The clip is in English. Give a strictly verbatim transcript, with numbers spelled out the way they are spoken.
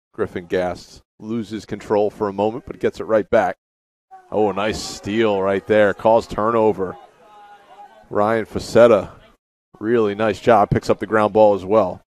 Griffin Gass loses control for a moment, but gets it right back. Oh, a nice steal right there. Calls turnover. Ryan Fascetta, really nice job. Picks up the ground ball as well.